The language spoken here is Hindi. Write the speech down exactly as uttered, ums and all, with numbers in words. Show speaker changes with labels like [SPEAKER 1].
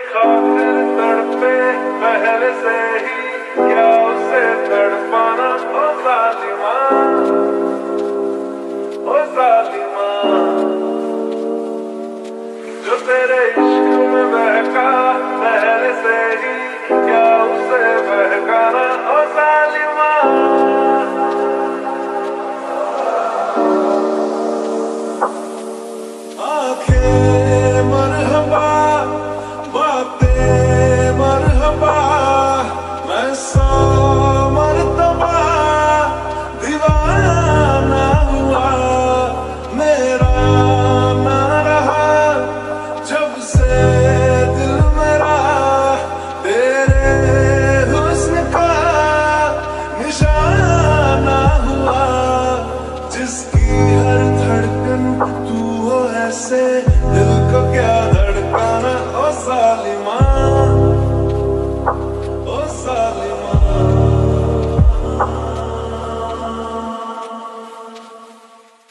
[SPEAKER 1] खातिर तड़पे पहले से ही, क्या उसे तड़पाना। ओ जालिमा, ओ जालिमा, जो तेरे इश्क में बहका पहले से ही, क्या उसे बहकाना। ओ जालिमा, आंखें मरहबा, बातें मरहबा, मैं सौ मरतबा दीवाना हुआ। मेरा ना रहा जब से दिल मेरा, तेरे हुस्न का निशाना हुआ। जिसकी हर धड़कन तू हो ऐसे, दिल को क्या धड़काना। ओ साली